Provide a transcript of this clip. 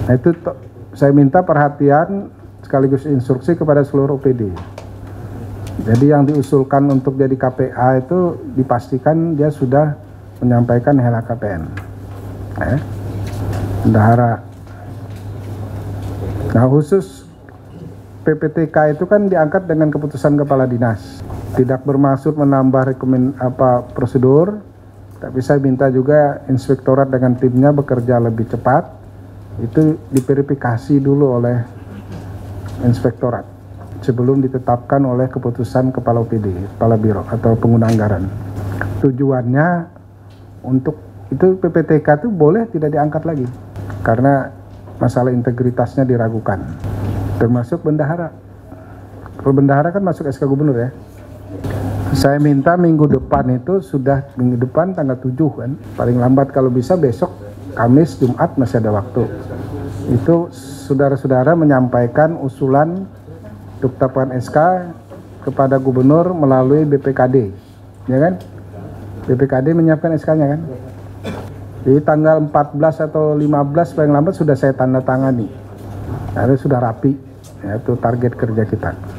Nah itu saya minta perhatian sekaligus instruksi kepada seluruh OPD. Jadi yang diusulkan untuk jadi KPA itu dipastikan dia sudah menyampaikan LHKPN. Bendahara. Nah khusus PPTK itu kan diangkat dengan keputusan kepala dinas. Tidak bermaksud menambah prosedur, tapi saya minta juga inspektorat dengan timnya bekerja lebih cepat. Itu diverifikasi dulu oleh inspektorat sebelum ditetapkan oleh keputusan kepala OPD, kepala biro atau pengguna anggaran. Tujuannya untuk itu PPTK itu boleh tidak diangkat lagi karena masalah integritasnya diragukan, termasuk bendahara. Kalau bendahara kan masuk SK gubernur ya. Saya minta minggu depan itu sudah minggu depan tanggal 7 kan, paling lambat kalau bisa besok Kamis, Jumat masih ada waktu. Itu saudara-saudara menyampaikan usulan untuk tetapkan SK kepada gubernur melalui BPKD, ya kan? BPKD menyiapkan SK-nya kan? Jadi tanggal 14 atau 15 paling lambat sudah saya tanda tangani. Nah, itu sudah rapi, ya, itu target kerja kita.